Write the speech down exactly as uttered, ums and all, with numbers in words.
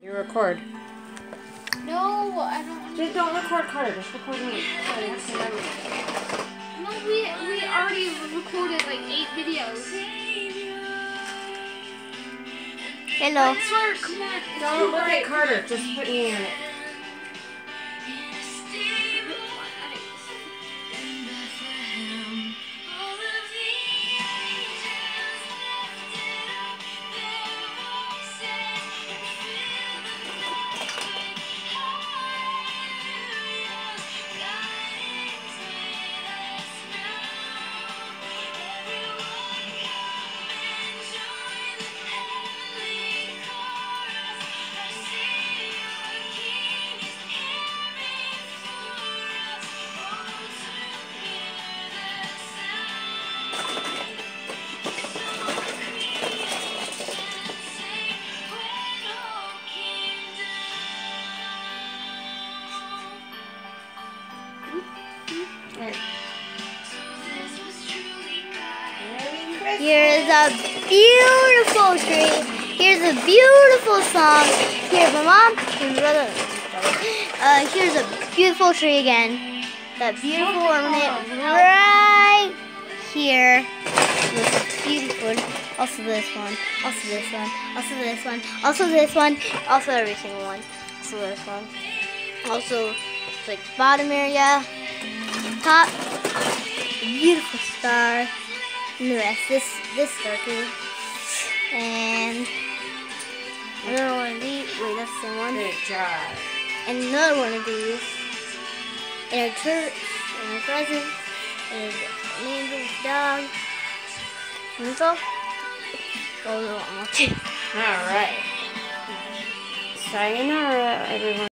You record. No, I don't want to. Just don't record Carter, just record me. So I have to remember. No, we, we already recorded like eight videos. Hello. I swear, come on. It's Don't look right. at Carter, just put me in it. Here's a beautiful tree. Here's a beautiful song. Here's my mom. Here's my brother. Uh, here's a beautiful tree again. That beautiful ornament right here. Looks beautiful. Also this one. Also this one. Also this one. Also this one. Also every single one. Also this one. Also like bottom area. Top. A beautiful star. And the rest, this this circle, and another one of these. Wait, that's the same one. Good job. And another one of these. And a church, and a present, and an angel's dog. And that's all. Oh no, I'm not. Alright. Sayonara, everyone.